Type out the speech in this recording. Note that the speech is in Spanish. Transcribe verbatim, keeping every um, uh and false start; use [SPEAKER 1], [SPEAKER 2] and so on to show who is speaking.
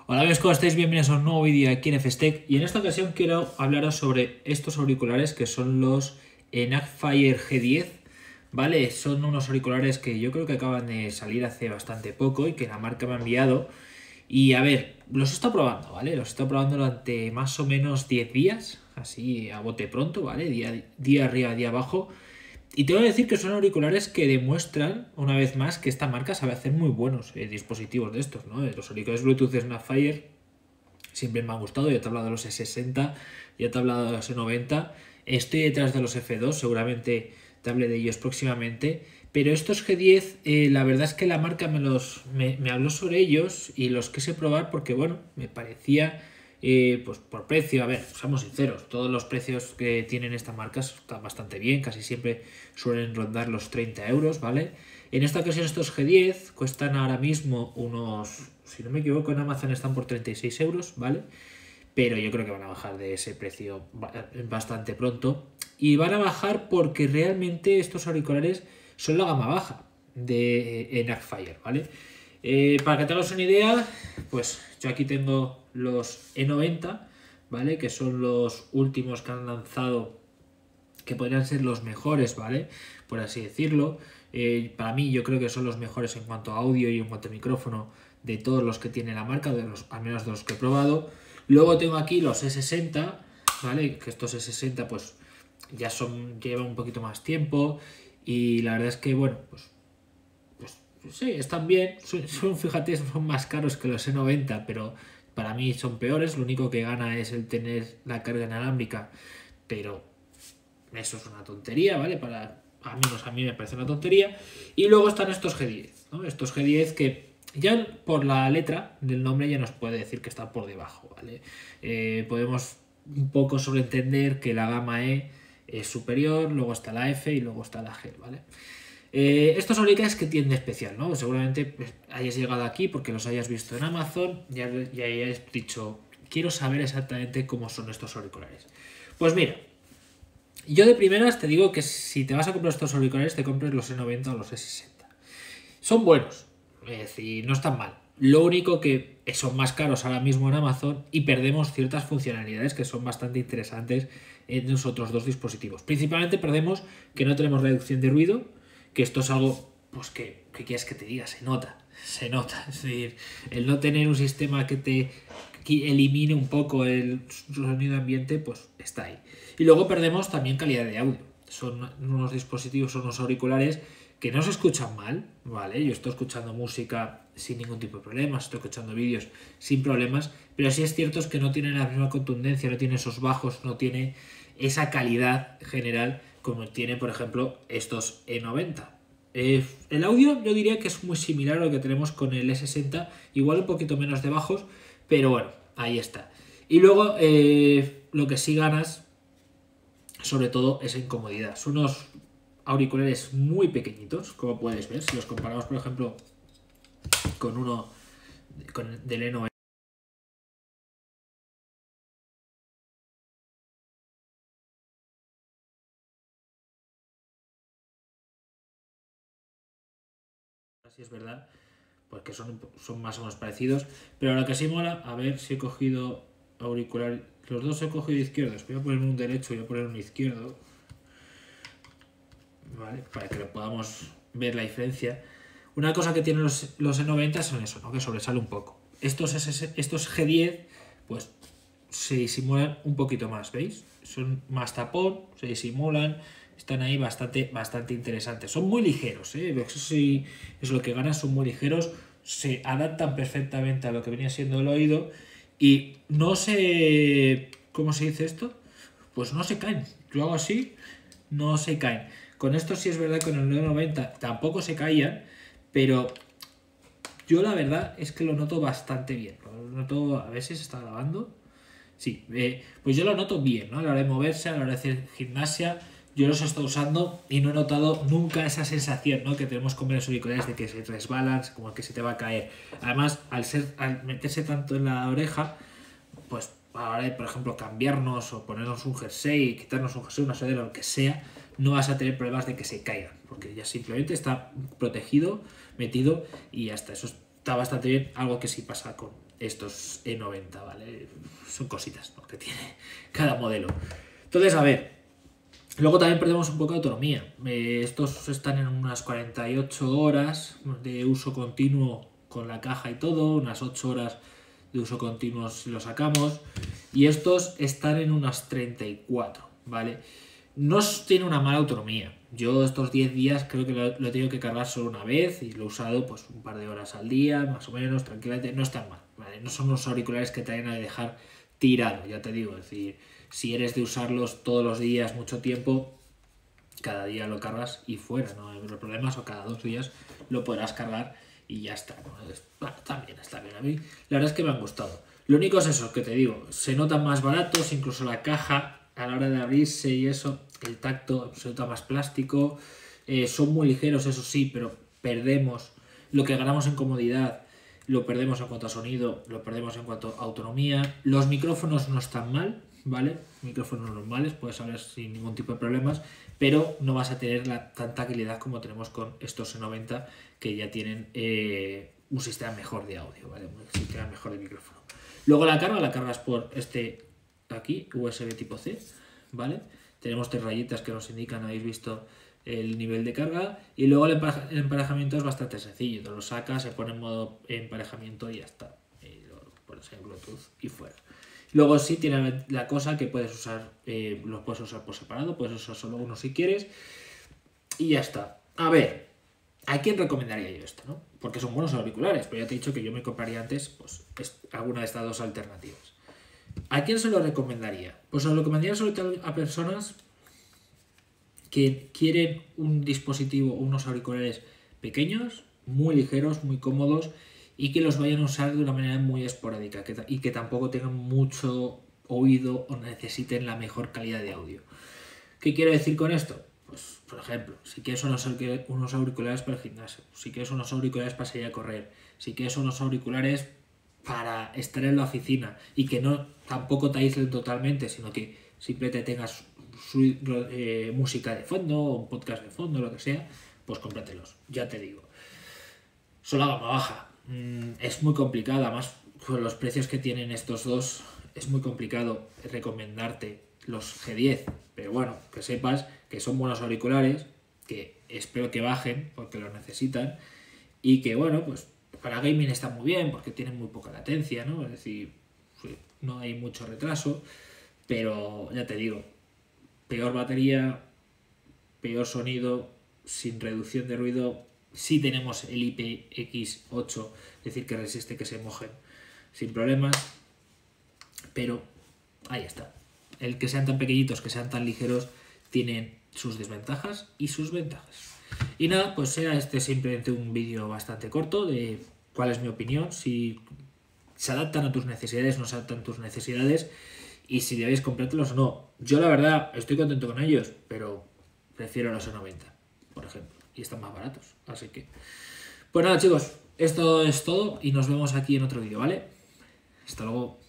[SPEAKER 1] Hola amigos, ¿cómo estáis? Bienvenidos a un nuevo vídeo aquí en Fstech y en esta ocasión quiero hablaros sobre estos auriculares que son los Enac-Fire G diez, ¿vale? Son unos auriculares que yo creo que acaban de salir hace bastante poco y que la marca me ha enviado. Y a ver, los he estado probando, ¿vale? Los he estado probando durante más o menos diez días, así a bote pronto, ¿vale? Día, día arriba, día abajo. Y tengo que decir que son auriculares que demuestran, una vez más, que esta marca sabe hacer muy buenos eh, dispositivos de estos, ¿no? Los auriculares Bluetooth Snapfire siempre me han gustado. Ya te he hablado de los E sesenta, ya te he hablado de los E noventa. Estoy detrás de los F dos, seguramente te hable de ellos próximamente. Pero estos G diez, eh, la verdad es que la marca me, los, me, me habló sobre ellos y los quise probar porque, bueno, me parecía... Eh, pues por precio, a ver, seamos sinceros, todos los precios que tienen esta marca están bastante bien, casi siempre suelen rondar los treinta euros, ¿vale? En esta ocasión estos G diez cuestan ahora mismo unos, si no me equivoco, en Amazon están por treinta y seis euros, ¿vale? Pero yo creo que van a bajar de ese precio bastante pronto. Y van a bajar porque realmente estos auriculares son la gama baja de Enac-Fire, ¿vale? Eh, para que te hagas una idea, pues yo aquí tengo los E noventa, ¿vale? Que son los últimos que han lanzado, que podrían ser los mejores, ¿vale? Por así decirlo. Eh, para mí yo creo que son los mejores en cuanto a audio y en cuanto a micrófono de todos los que tiene la marca, de los, al menos de los que he probado. Luego tengo aquí los E sesenta, ¿vale? Que estos E sesenta pues ya son, llevan un poquito más tiempo y la verdad es que, bueno, pues sí, están bien, son, son, fíjate, son más caros que los E noventa, pero para mí son peores. Lo único que gana es el tener la carga inalámbrica, pero eso es una tontería, ¿vale? Para, a menos a mí me parece una tontería. Y luego están estos G diez, ¿no? Estos G diez que ya por la letra del nombre ya nos puede decir que está por debajo, ¿vale? Eh, podemos un poco sobreentender que la gama E es superior, luego está la F y luego está la G, ¿vale? Eh, estos auriculares que tienen de especial, ¿no? Seguramente pues, hayas llegado aquí porque los hayas visto en Amazon y ya hayas dicho, quiero saber exactamente cómo son estos auriculares. Pues mira, yo de primeras te digo que si te vas a comprar estos auriculares, te compres los E noventa o los E sesenta. Son buenos, es decir, no están mal. Lo único que son más caros ahora mismo en Amazon y perdemos ciertas funcionalidades que son bastante interesantes en los otros dos dispositivos. Principalmente perdemos que no tenemos reducción de ruido, que esto es algo, pues que, que quieres que te diga, se nota, se nota. Es decir, el no tener un sistema que te que elimine un poco el sonido ambiente, pues está ahí. Y luego perdemos también calidad de audio. Son unos dispositivos, son unos auriculares que no se escuchan mal, ¿vale? Yo estoy escuchando música sin ningún tipo de problemas, estoy escuchando vídeos sin problemas, pero sí es cierto es que no tienen la misma contundencia, no tiene esos bajos, no tiene esa calidad general como tiene, por ejemplo, estos E noventa. Eh, el audio yo diría que es muy similar a lo que tenemos con el E sesenta, igual un poquito menos de bajos, pero bueno, ahí está. Y luego eh, lo que sí ganas, sobre todo, es en comodidad. Son unos auriculares muy pequeñitos, como puedes ver, si los comparamos, por ejemplo, con uno con, del E noventa. Así es verdad, porque son, son más o menos parecidos, pero lo que sí mola, a ver si he cogido auricular, los dos he cogido izquierdos, voy a poner un derecho y voy a poner un izquierdo, ¿vale? Para que lo podamos ver la diferencia. Una cosa que tienen los, los E noventa son eso, ¿no? Que sobresale un poco. Estos, estos G diez, pues se disimulan un poquito más, ¿veis? Son más tapón, se disimulan, están ahí bastante, bastante interesantes. Son muy ligeros, ¿eh? Eso sí es lo que ganan, son muy ligeros, se adaptan perfectamente a lo que venía siendo el oído y no se... ¿Cómo se dice esto? Pues no se caen. Yo hago así, no se caen. Con esto sí es verdad que con el nueve noventa tampoco se caían, pero yo la verdad es que lo noto bastante bien. Lo noto, a ver si se está grabando. Sí, eh, pues yo lo noto bien, ¿no? A la hora de moverse, a la hora de hacer gimnasia, yo los he estado usando y no he notado nunca esa sensación, ¿no? Que tenemos con los auriculares de que se resbalan, como que se te va a caer. Además, al, ser, al meterse tanto en la oreja, pues a la hora de, por ejemplo, cambiarnos o ponernos un jersey, quitarnos un jersey, una sudadera, lo que sea, no vas a tener problemas de que se caigan, porque ya simplemente está protegido, metido y hasta eso está bastante bien, algo que sí pasa con, estos E noventa, ¿vale? Son cositas, ¿no?, que tiene cada modelo. Entonces, a ver, luego también perdemos un poco de autonomía. Eh, estos están en unas cuarenta y ocho horas de uso continuo con la caja y todo, unas ocho horas de uso continuo si lo sacamos, y estos están en unas treinta y cuatro, ¿vale? No tiene una mala autonomía. Yo estos diez días creo que lo, lo he tenido que cargar solo una vez y lo he usado pues un par de horas al día, más o menos, tranquilamente. No están mal, ¿vale? No son unos auriculares que te vayan a dejar tirado, ya te digo. Es decir, si eres de usarlos todos los días mucho tiempo, cada día lo cargas y fuera, no hay problemas, o cada dos días lo podrás cargar y ya está, ¿no? Es, bueno, está bien, está bien. A mí la verdad es que me han gustado. Lo único es eso, que te digo, se notan más baratos, incluso la caja a la hora de abrirse y eso, el tacto se nota más plástico, eh, son muy ligeros, eso sí, pero perdemos lo que ganamos en comodidad, lo perdemos en cuanto a sonido, lo perdemos en cuanto a autonomía. Los micrófonos no están mal, ¿vale? Micrófonos normales, puedes hablar sin ningún tipo de problemas, pero no vas a tener la, tanta calidad como tenemos con estos E noventa, que ya tienen eh, un sistema mejor de audio, ¿vale? Un sistema mejor de micrófono. Luego la carga, la cargas por este aquí, U S B tipo C, ¿vale? Tenemos tres rayitas que nos indican, habéis visto, el nivel de carga, y luego el emparejamiento es bastante sencillo, te lo sacas, se pone en modo emparejamiento y ya está, y lo pones en Bluetooth y fuera. Luego sí tiene la cosa que puedes usar, eh, los puedes usar por separado, puedes usar solo uno si quieres, y ya está. A ver, ¿a quién recomendaría yo esto, no? Porque son buenos auriculares, pero ya te he dicho que yo me compraría antes pues, alguna de estas dos alternativas. ¿A quién se lo recomendaría? Pues se lo recomendaría sobre todo a personas que quieren un dispositivo, unos auriculares pequeños, muy ligeros, muy cómodos, y que los vayan a usar de una manera muy esporádica, que y que tampoco tengan mucho oído o necesiten la mejor calidad de audio. ¿Qué quiero decir con esto? Pues, por ejemplo, si quieres unos, unos auriculares para el gimnasio, si quieres unos auriculares para salir a correr, si quieres unos auriculares para estar en la oficina y que no tampoco te aíslen totalmente, sino que simplemente tengas su, eh, música de fondo o un podcast de fondo, lo que sea, pues cómpratelos, ya te digo. Son la gama baja, mm, es muy complicado, además con los precios que tienen estos dos es muy complicado recomendarte los G diez, pero bueno, que sepas que son buenos auriculares, que espero que bajen porque lo necesitan, y que bueno, pues para gaming está muy bien porque tienen muy poca latencia, ¿no? Es decir, no hay mucho retraso, pero ya te digo, peor batería, peor sonido, sin reducción de ruido. Sí tenemos el I P X ocho, es decir, que resiste que se mojen sin problemas, pero ahí está. El que sean tan pequeñitos, que sean tan ligeros, tienen sus desventajas y sus ventajas. Y nada, pues era este simplemente un vídeo bastante corto de cuál es mi opinión, si se adaptan a tus necesidades, no se adaptan a tus necesidades, y si debéis comprártelos o no. Yo la verdad estoy contento con ellos, pero prefiero los E noventa, por ejemplo, y están más baratos, así que... Pues nada, chicos, esto es todo y nos vemos aquí en otro vídeo, ¿vale? Hasta luego.